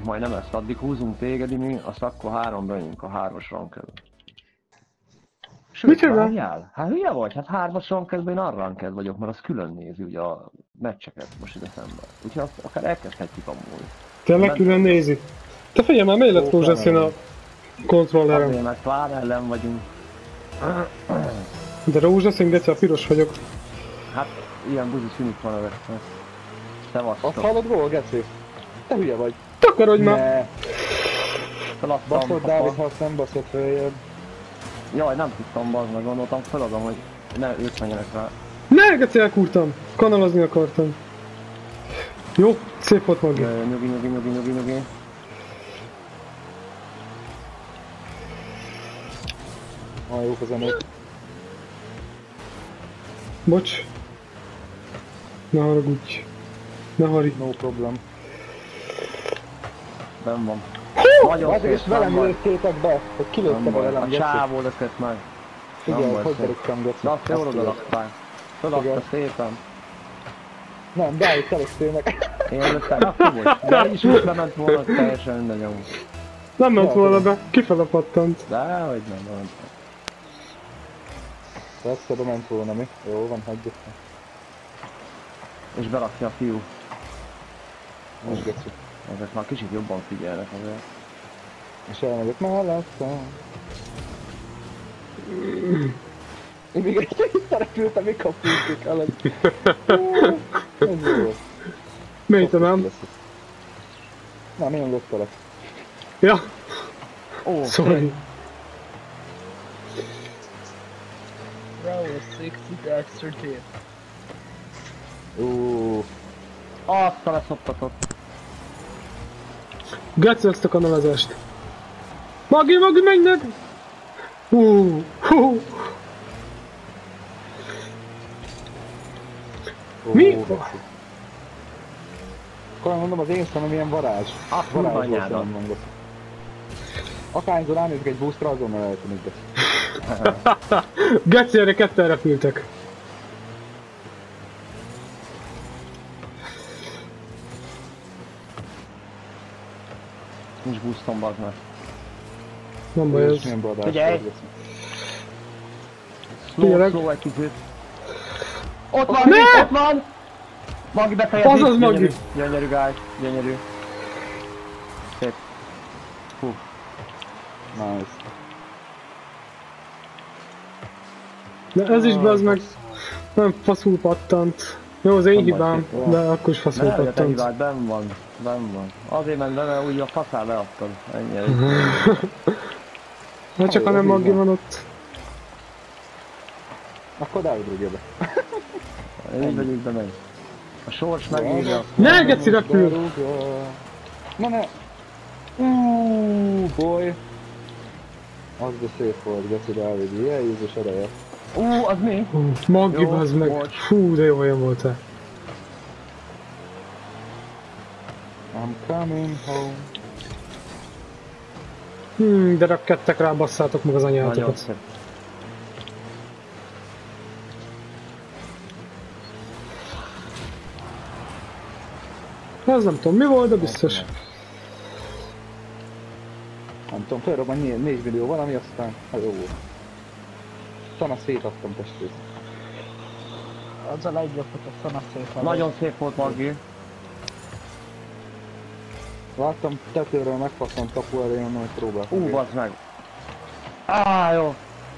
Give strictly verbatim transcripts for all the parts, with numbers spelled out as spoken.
megyünk majd, nem ezt, addig húzunk téged, mi, azt akkor háromba megyünk a hármas ranked. Sőt, várjál, hát hülye vagy, hát hármas rankedben én arra ranked vagyok, mert az külön nézi ugye a meccseket most ide szemben. Úgyhogy azt akár elkezdhetjük amúgy. Tényleg külön nézi? Te figyelj már, miért lett rózsaszín a kontrollerem? Azért, mert pár ellen vagyunk. De rózsaszín, geci, a piros vagyok. Hát, ilyen buzi szünik van a vesznek. Szevasztok. Azt hallod róla, geci? Te hülye vagy. Takarodj már! Feladtam, baszott Dávid, ha azt nem baszott följebb. Jaj, nem tudtam, bazd meg, gondoltam, feladom, hogy ne ők menjenek rá. Ne, geci, elkúrtam! Kanalazni akartam. Jó, szép volt Magi. Nyugi, nyugi, nyugi, nyugi, nyugi. Ah, jók az emlék. Bocs. Ne haragudj. Ne haragudj. No problem. Ben van. Nagyon szép, és velem lőttétek be, hogy kilőtte be velem, a geci. csávó lökött meg. Igen, hogy berúgtam, geci. De azt jól odalaktál. Föladta szépen. Nem, Dávid, te löktél meg. Én löktem, akkor vagy. De így is úgy lement volna, teljesen mindegy amúgy. Nem ment volna be, kifele pattant. Dehogy nem, nem. Persze, be ment volna mi. Jó van, hagyjuk. És berakja a fiú. Most geci. Ezek már kicsit jobban figyelnek azért. És elmegyek mellettem. Én még egy szerepültem, még kapultuk előtt. Ez jó. Miért te nem? Nem, én löktelek. Ja. Ó, oh, sorry. Bravo, sixty extra tip. Ó. Azt a leszoptatott. Geci ezt a kanalazást. Magi, Magi, menj meg! Hú, hú. Mi? Akkor mondom, az én szemem ilyen varázs. Azt varázs mondom, volt, nem mondok. Akárhányszor ránézek egy boostra, azonnal eltűnik, geci. Geci, erre ketten repültek. Nincs boostom, bazd meg. Nem baj ez. Figyelj! Figyelek. Slow, slow egy kicsit. Ott van, ne! Ott van! Magi befejezik. Azaz Magi. Gyönyörű, guys, gyönyörű. Szép. Hú. Nice. De ez is bazd meg. Nem faszul pattant. Jó, az én hibám, de akkor is faszul pattant. Ne, te pattant. hibád, benn van. Benn van. Azért ment be, mert úgy a faszán leadtad. Ennyi. Hát csak ha nem Magi van ott. Akkor Dávid rúgja be. Így vagy így bemegy. A sors megírja. Ne, geci, repül! Na ne! Uuuuh, boy! Az de szép volt, geci Dávid, ilyen Jézus ereje. Ú, az mi? Magi, bazd meg. Fú, de jó olyan volt-e. I'm coming home. Hmm, de rakettek rá, basszátok meg az anyátokat. Ez nem tudom mi volt, de biztos. Nem tudom, felrobban négy millió valami, aztán ha jó volt. Szana szétadtam testét. Az a legjobb, hogy a szana szép. Nagyon szép volt, Magi. Láttam tetőről megfaszom kapu elé, onnan, hogy próbáltam. Ú, bazd meg. Á, jó.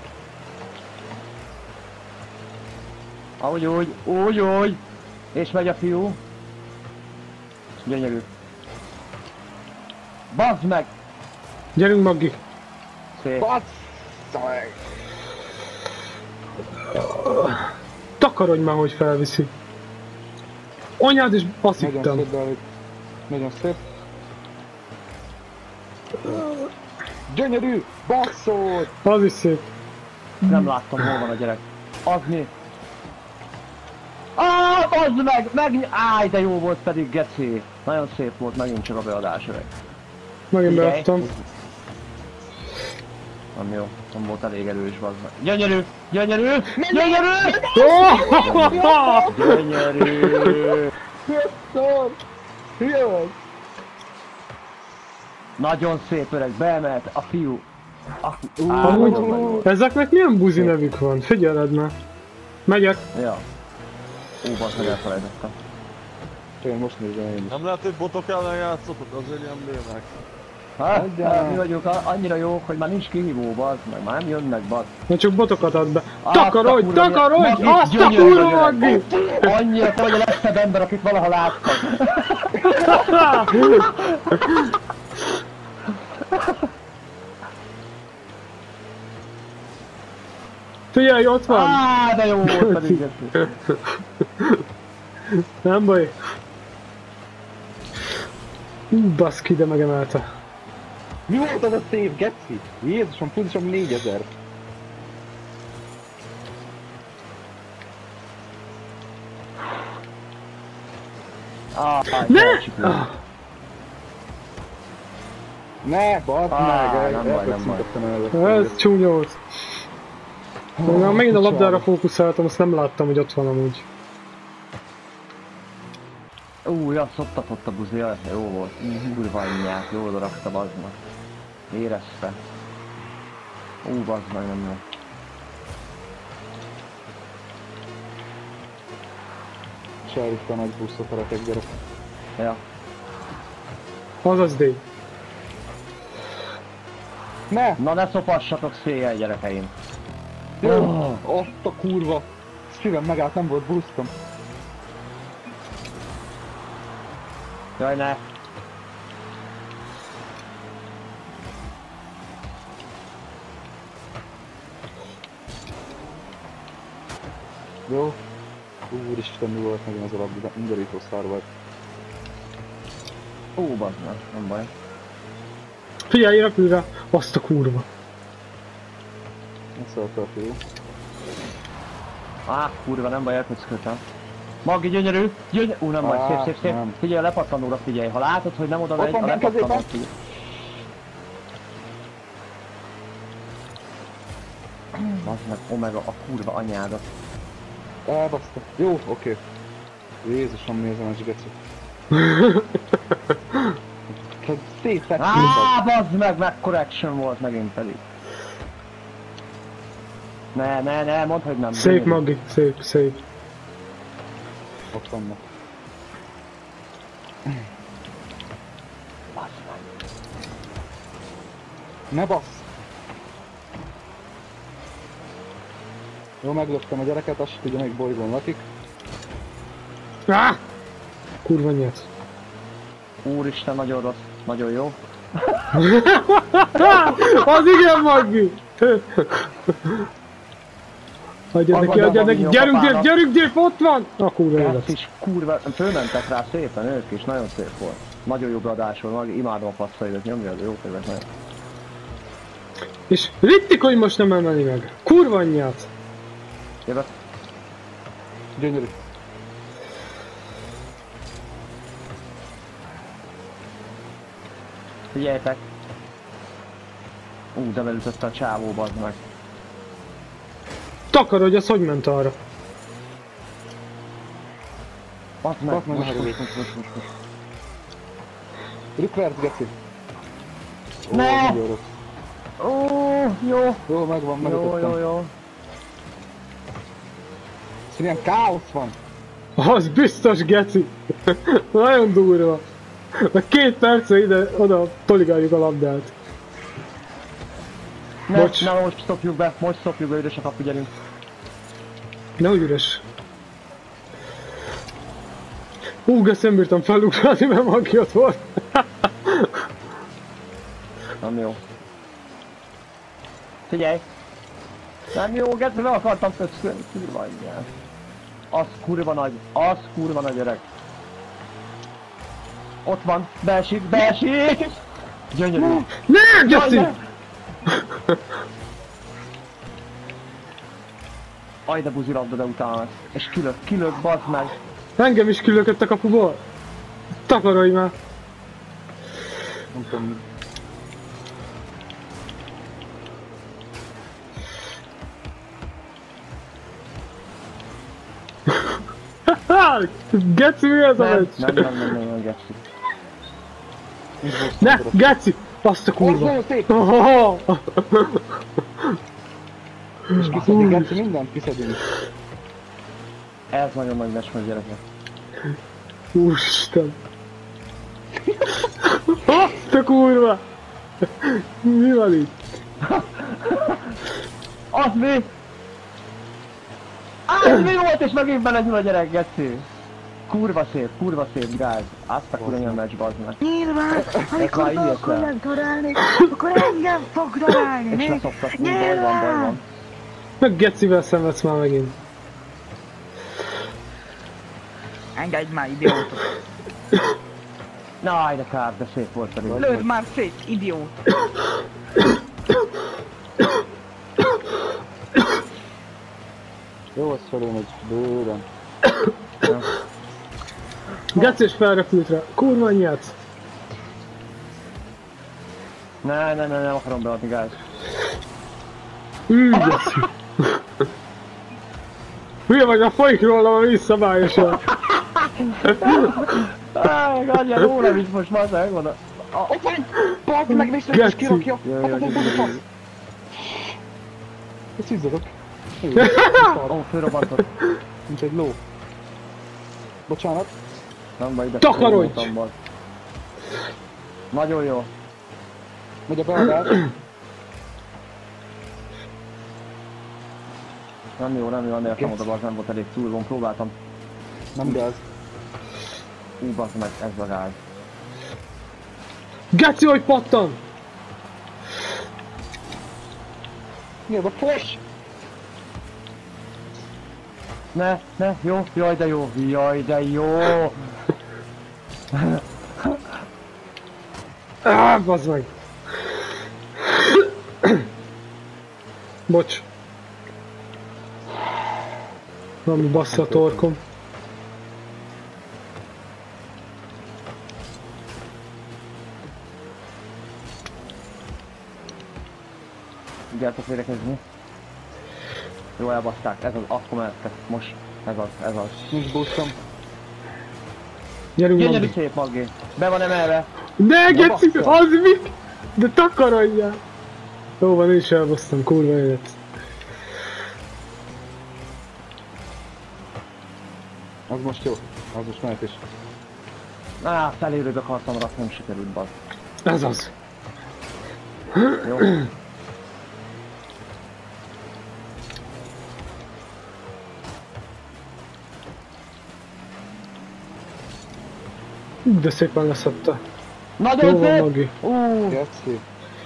Ahogy úgy, úgy, úgy. És megy a fiú. Gyönyörű. Bazd meg! Gyerünk, Magi! Szép. Bassza meg! Takarodj már, hogy felviszi. Anyád is azt Nagyon hittem. szép, Dávid. Nagyon szép. Gyönyörű! Basszol! Az is szép. Nem láttam, hol van a gyerek. Az mi? Ah, bazd meg! Meg... Áj, de jó volt pedig, geci. Nagyon szép volt, megint csak a beadás öreg. Megint beadtam. Nem jó, nem volt elég erős, bazd meg. Gyönyörű! Gyönyörű! Gyönyörű! Gyönyörű! Köszönöm! Hülye vagy! Nagyon szép öreg, beemelt a fiú. Ah, Ú, á, Amúgy nagyon nagy volt. ezeknek milyen buzi nevük van? Figyeled már. Megyek. Ja. Ó, basz, meg elfelejtettem. Én most nézem én is. Nem lehet, hogy botok ellen játszotok, azért ilyen bének. Hát, Adjál. hát, mi vagyunk a- annyira jók, hogy már nincs kihívó, bazd meg, már nem jönnek, bazd. Na csak botokat ad be. Azt a Takarodj, kurva, takarodj! Maggi, Azt a gyönyörű kurva, vagy Maggi! öreg. Annyira te vagy a legszebb ember, akit valaha láttam. Figyelj, ott van! Á, de jó volt pedig ez. Nem baj. Ú, baszki, de megemelte. Mi volt az a szép geci? Jézusom, pontosan négyezer. Á, Ne! elcsiklott. Ne, badd Á, meg, nem baj, nem baj. el. Ez csúnya volt. Már megint a labdára fókuszáltam, azt nem láttam, hogy ott van amúgy. Ú, ja, szoptatott a buzi, jaj, jó volt. Kurva anyját, jól odarakta, bazd meg. Érezte. Ú, bazd meg, nem jó. Sárít a nagy buszot a retek gyerek. Ja. Azaz D. Ne! Na ne szopassatok széjjel, gyerekeim. Jó! Azt a kurva! Szívem megállt, nem volt boostom. Jaj, ne. Jó? Úristen, mi volt megint az a labda, undorító szar volt. Ú, bazd meg, nem baj. Figyelj, repülre! Azt a kurva. Nem szólta a fiú. Á, kurva, nem baj, elköcköltem. Maggi, gyönyörű, gyönyörű. Ú, nem baj, Á, szép, szép, szép. nem. Figyelj, a lepattanóra figyelj. Ha látod, hogy nem oda Ott megy, van a bent lepattanóra középen. figyelj. Bazd meg, Omega, a kurva anyádat. Elbaszta. Jó, oké. Jézusom, nézem a zsigeci. Szétfett Á, bazd meg, mekkora action volt megint pedig. Ne, ne, ne, mondd, hogy nem. Szép gyönyörű. Maggi, szép, szép. Ott vannak. Bazd meg. Ne bassz! Jó, meglöktem a gyereket, azt se tudja, még bolygón lakik. Á! Kurva nyert. Úristen, nagyon rossz, nagyon jó. Az igen, Maggi! Adjad Az neki, van, adjad de neki, van, gyerünk, apának. gyerünk, gyerünk, gyerünk, ott van! A kurva Ez élet. is kurva, fölmentek rá szépen ők is, nagyon szép volt. Nagyon jó bradásul, meg imádom a passzaidat, nyomja, jó követ nagyon. És rittik, hogy most nem emeli meg. Kurva anyját. Jövök. Gyönyörű. Figyeljetek! Ú, de belütötte a csávó, bazd meg. Takarodj, az hogy ment arra? Bazd meg, Bazd meg, most, megörült. most, most, most, most. Rückwärts, geci. Ó, Ne! nagyon rossz. Ó, jó, Jó, megvan, jó, jó, megütöttem. jó. Milyen káosz van. Az biztos, geci. Nagyon durva. Na két perce ide, oda toligáljuk a labdát. Ne, Bocs. ne, most szopjuk be, most szopjuk be, üres a kapu, gyerünk. Nehogy üres. Hú, gesz, nem bírtam felugrani, mert Maggi ott volt. Nem jó. Figyelj! Nem jó, Geci, le akartam köszönni, kurva anyját. Az kurva nagy, az kurva nagy öreg. Ott van, beesik, beesik! Gyönyörű. Ne, Jaj, geci! ne! Aj, de buzi labda, de utána lesz. És kilök, kilök, bazd meg. Engem is kilökött a kapuból. Takarodj már. Nem tudom. Ha! Geci, mi ez a Nem, meccs? nem, nem, nem, nem, nem, Geci. Ne, geci! Azt a Az kurva! nagyon szép! Ohoho! És kiszedünk, Geci, mindent kiszedünk. Ez nagyon nagy meccs meg gyerekek. Úristen! Azt a kurva! Mi van itt? Az mi? Az mi volt és megint belegyúl a gyerek, geci? Kurva szép, kurva szép, gáz. Azt a kurva a meccs, bazd meg. Nyilván, amikor már be ilyet akarnak darálni, akkor engem fog darálni, És mi? leszoktatni, baj van, baj van. Nyilván! Meg gecivel szenvedsz már megint. Engedj már, idióta! Na, de kár, de szép volt pedig. Lőd már szét, idióta! Jó, az felé megy, bőven. Geci és felrepült rá. Kurva anyját! Ne, ne, ne, nem akarom beadni, gáz. Ű, geci! Hülye vagy, a folyik róla a visszabályosan. Áj, adja, rólam is most már megvan. Ott van! Bazd meg, nézd meg, és Geci. kirakja! Jaj, Hát jaj, az jaj, az jaj, fasz! Ezt izzadok. Ó, fölrobbantott. Mint egy ló. Bocsánat. Nem baj, ide Takarodj! fölrobbantam, bazd. Nagyon jó. Megy a beadás. Nem jó, nem jó, nem értem oda, bazd, nem volt elég túlvon, próbáltam. Nem gáz. Ú, bazd meg, ez a gáz. Geci, hogy pattan! Mi az a fos? Ne, ne, jó, jaj de jó, jaj de jó. Áh, bazd meg! Bocs. Valami bassza a torkom. Gyertek védekezni. Jó, elbaszták, ez az, akkor mehettek, most. Ez az, ez az. Nincs boostom. Gyerünk, Gyönyörű Magdi. szép, Maggi. Be van emelve. Ne, geci, bassza. az mi? De takarodjál! Jó van, én is elbasztam, kurva élet. Az most jó. Az most mehet is. Á, felérőbe akartam rakni, nem sikerült, bazd. Ez az. Jó. De szépen leszedte. Nagyon Jó van, szép! Magi. Ú, Geci.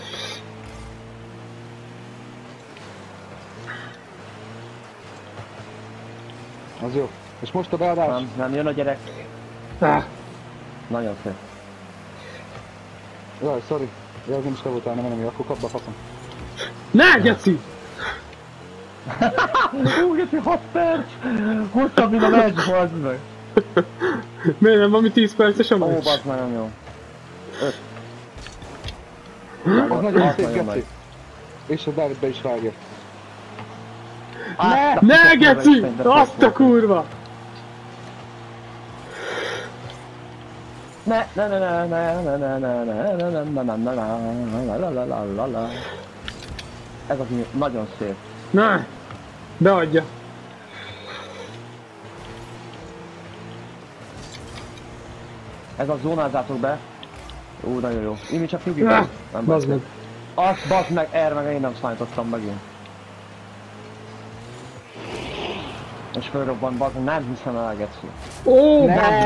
Az jó. És most a beadás. nem, nem jön a gyerek. Ah, Nagyon szép. Jaj, sorry. Jaj, nem is te voltál, nem, nem, akkor kapd a faszom. ne, geci! Ú, geci, hat perc! Hosszabb, mint a meccs, bazd meg. Miért nem, ami tíz perces a Ó, meccs? bazd meg, nem jó. Öt. Az nagyon Az szép, nagyon Geci. nagy. És a Dávid be is vágja. Azt a Ne, kurva geci! Isten, de szép Azt a volt. kurva! Ne, ne, ne, ne, ne, ne, ne, ne, ne, ne, ne, ne, ne, ne, ne, la, la, la, la, la. Ez az nagyon szép. Ne! Beadja. Ez a zónázátok be. Ú, nagyon jó. Imi csak nyugi. Ah, Nem bazd meg. Azt bazd meg, R meg én nem számítottam megint. És fölrobban, bazd meg, nem hiszem el, geci. Ó, Ne! bazd.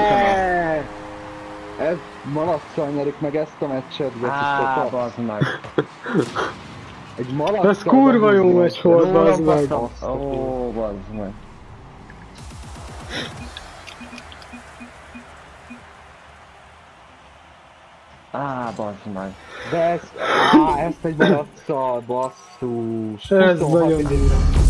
Ez malasszal nyerik meg ezt a meccset, Geci, Á, sokat. bazd meg. Egy malasszal. Ez kurva jó behúzni meccs a volt, Rólam bazd meg. basztam. Ó, bazd meg. Á, bazd meg. De ezt, á, ezt egy malasszal, basszus. Ez huszonhat nagyon idő.